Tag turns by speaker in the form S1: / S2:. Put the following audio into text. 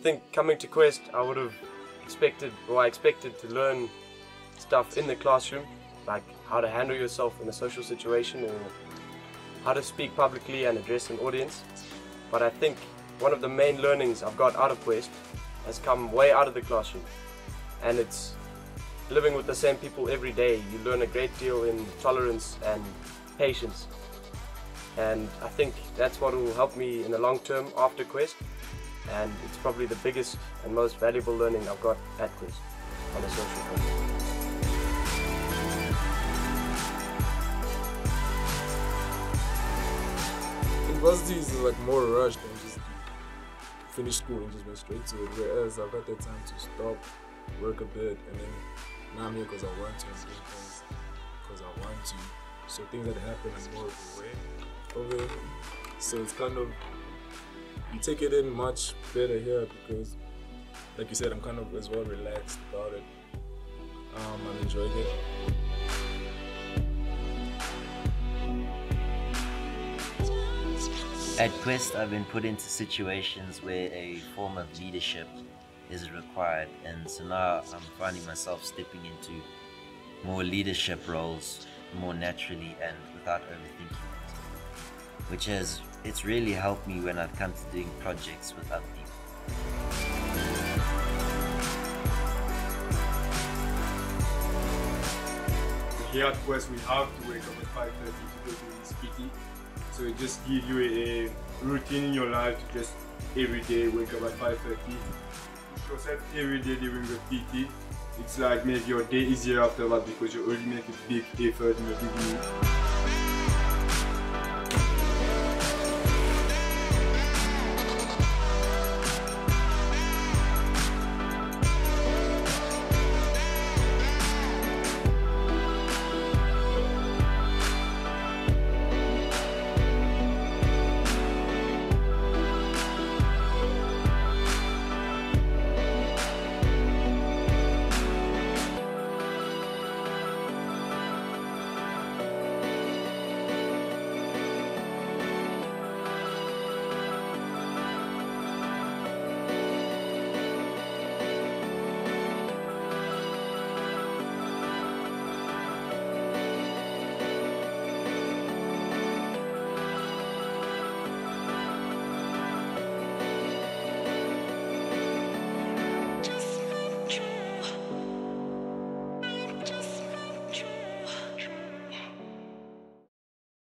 S1: think coming to Quest, I would have expected, or I expected to learn stuff in the classroom, like how to handle yourself in a social situation or how to speak publicly and address an audience. But I think one of the main learnings I've got out of Quest has come way out of the classroom, and it's living with the same people every day. You learn a great deal in tolerance and patience, and I think that's what will help me in the long term after Quest, and it's probably the biggest and most valuable learning I've got at Quest on a social front.
S2: University is like more rushed than just finish school and just go straight to it, whereas I've got that time to stop, work a bit, and then now I'm here because I want to, and doing things because I want to. So things that happen are more of a way of it. So it's kind of, you take it in much better here because, like you said, I'm kind of as well relaxed about it. I'm enjoying it.
S3: At Quest, I've been put into situations where a form of leadership is required, and so now I'm finding myself stepping into more leadership roles more naturally and without overthinking it, which it's really helped me when I've come to doing projects with other people.
S4: Here at Quest, we have to wake up at 5:30 to go to this PT. So it just gives you a routine in your life to just every day wake up at 5:30. Push yourself every day during the PT. It's like make your day easier after that because you already make a big effort in the beginning.